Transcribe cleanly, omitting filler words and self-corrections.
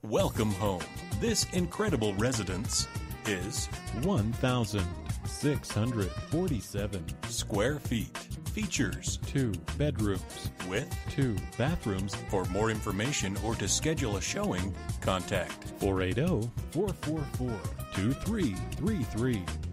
Welcome home. This incredible residence is 1,647 square feet. Features 2 bedrooms with 2 bathrooms. For more information or to schedule a showing, contact 480-444-2333.